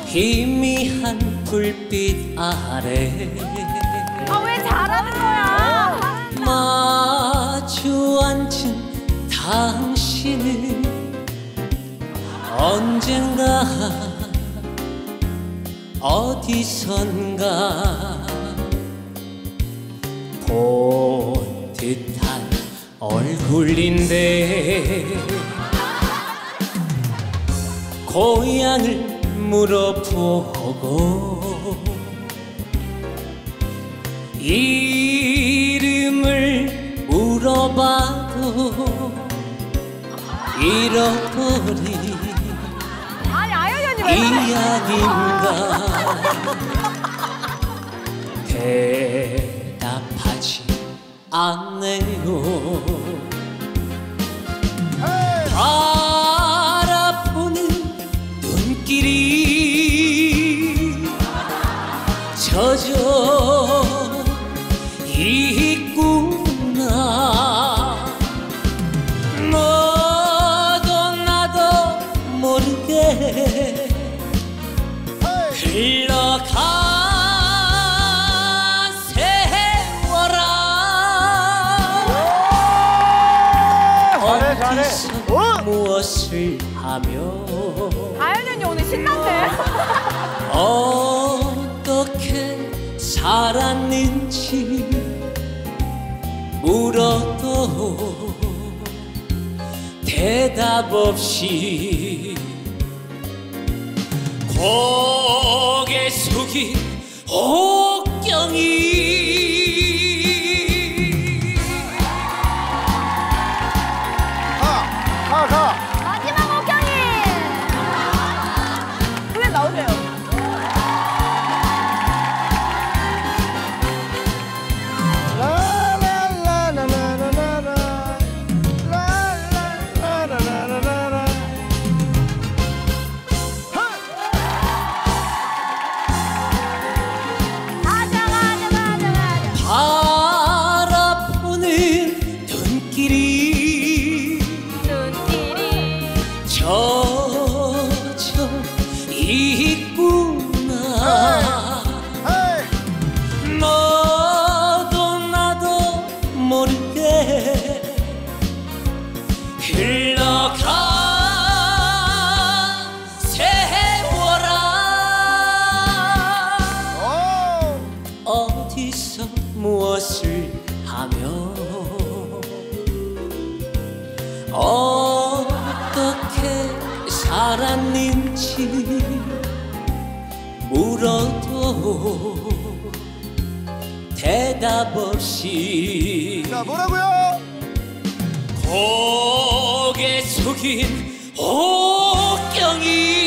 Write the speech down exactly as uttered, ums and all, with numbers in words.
희미한 불빛 아래 아, 왜 잘하는 거야? 마주 앉은 당신은 언젠가 어디선가 본 듯한 얼굴인데 고향을 물어보고 이름을 물어봐도 잃어버린 아니, 아연이 왜 이야기인가 대답하지 않네요. 바라보는 눈길이 젖어 있구나. 너도 나도 모르게 흘러간 세월아 어디서 무엇을 하며 아연이 언니 오늘 신난데? 어떻게 살았는지 물어도 대답 없이 고개 숙인 옥경이 가, 가. 마지막 옥경이! 그래, 나오세요. 바라보는 눈길이 눈길이 젖어 있구나. 너도 나도 모르게 흘러간 세월아 어디서 무엇을 하며 어떻게 살았는지 물어도 대답 없이 자, 뭐라고요? 고개 숙인 옥경이